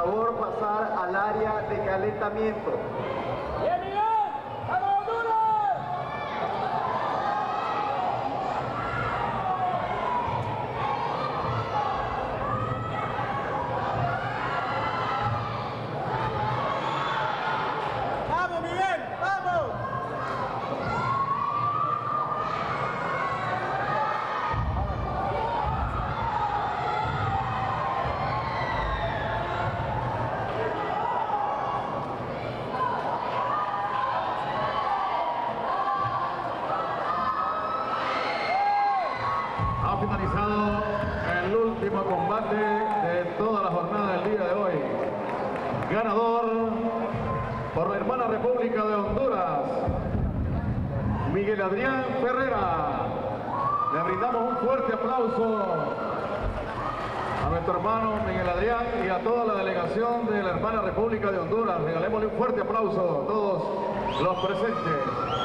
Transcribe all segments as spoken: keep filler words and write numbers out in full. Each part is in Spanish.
favor pasar al área de calentamiento. ¡Bien, Miguel! ¡Vamos, Honduras! ¡Vamos, Miguel! ¡Vamos! Ha finalizado el último combate de toda la jornada del día de hoy. Ganador por la hermana República de Honduras, Miguel Adrián Ferrera. Le brindamos un fuerte aplauso a nuestro hermano Miguel Adrián y a toda la delegación de la hermana República de Honduras. Regalémosle un fuerte aplauso a todos los presentes.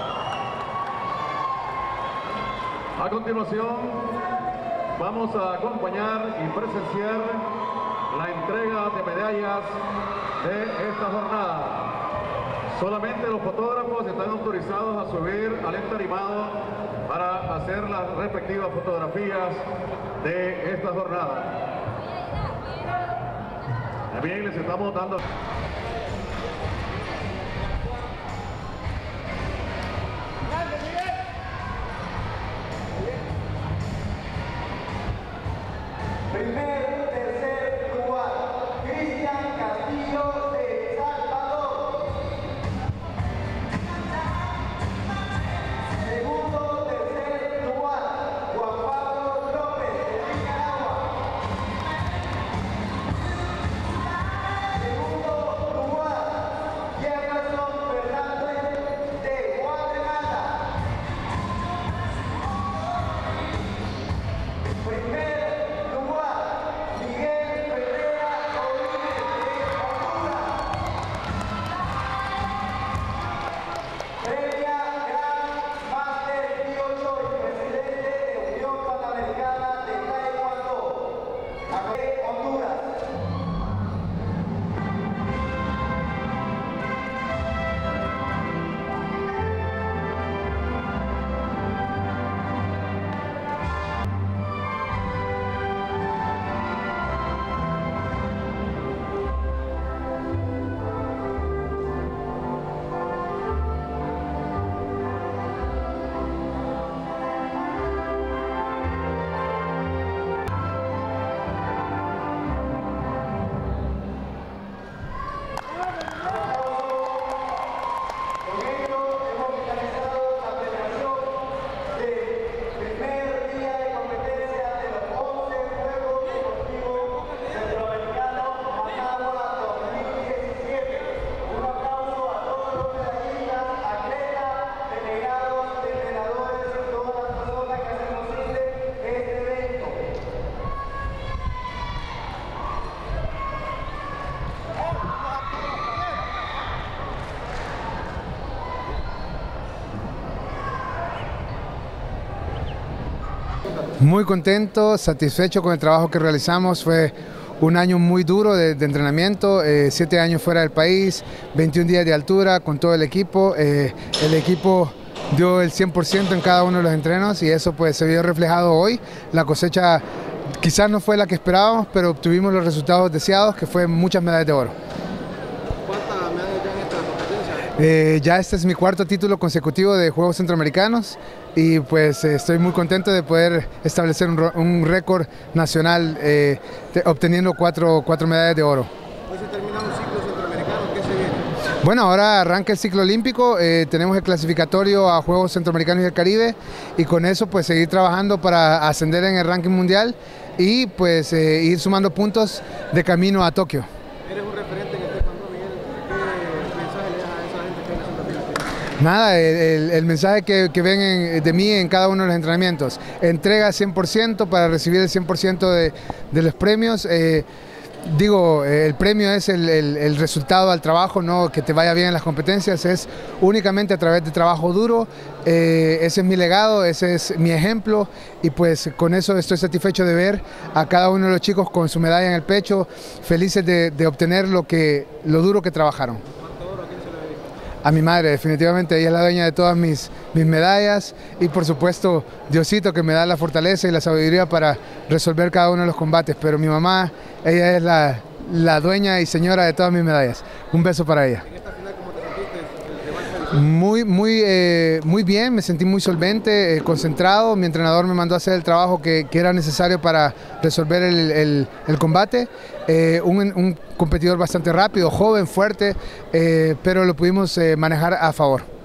A continuación, vamos a acompañar y presenciar la entrega de medallas de esta jornada. Solamente los fotógrafos están autorizados a subir al entarimado para hacer las respectivas fotografías de esta jornada. También les estamos dando... Primer, tercer lugar, Cristian Castillo de El Salvador. Segundo, tercer lugar, Juan Pablo López de Nicaragua. Segundo lugar, Jefferson Fernández de Guatemala. Primer Muy contento, satisfecho con el trabajo que realizamos. Fue un año muy duro de, de entrenamiento, eh, siete años fuera del país, veintiún días de altura con todo el equipo. Eh, el equipo dio el cien por ciento en cada uno de los entrenos y eso pues se vio reflejado hoy. La cosecha quizás no fue la que esperábamos, pero obtuvimos los resultados deseados, que fue muchas medallas de oro. ¿Cuántas medallas ya en esta competencia? Eh, ya este es mi cuarto título consecutivo de Juegos Centroamericanos y pues eh, estoy muy contento de poder establecer un, un récord nacional eh, de, obteniendo cuatro, cuatro medallas de oro. Hoy se termina un ciclo centroamericano, ¿qué se viene? Bueno, ahora arranca el ciclo olímpico, eh, tenemos el clasificatorio a Juegos Centroamericanos y del Caribe y con eso pues seguir trabajando para ascender en el ranking mundial y pues eh, ir sumando puntos de camino a Tokio. Eres un referente en el taekwondo, Miguel. ¿Qué mensaje le das a esa gente que viene haciendo bien? Nada, el, el, el mensaje que, que ven en, de mí en cada uno de los entrenamientos, entrega cien por ciento para recibir el cien por ciento de, de los premios. Eh, digo, eh, el premio es el, el, el resultado al trabajo, no que te vaya bien en las competencias, es únicamente a través de trabajo duro. Eh, ese es mi legado, ese es mi ejemplo y pues con eso estoy satisfecho de ver a cada uno de los chicos con su medalla en el pecho, felices de, de obtener lo, que, lo duro que trabajaron. A mi madre, definitivamente, ella es la dueña de todas mis, mis medallas y por supuesto Diosito que me da la fortaleza y la sabiduría para resolver cada uno de los combates, pero mi mamá, ella es la, la dueña y señora de todas mis medallas. Un beso para ella. En esta final, ¿cómo te sentiste? Muy, muy, eh, muy bien, me sentí muy solvente, eh, concentrado. Mi entrenador me mandó a hacer el trabajo que, que era necesario para resolver el, el, el combate. Eh, un, un competidor bastante rápido, joven, fuerte, eh, pero lo pudimos eh, manejar a favor.